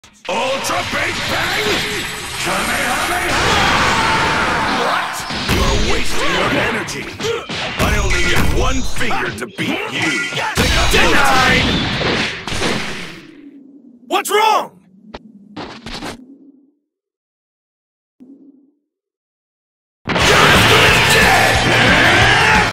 Ultra Big Bang! Kamehameha! What? You're wasting your energy. I only need one finger to beat you. Take a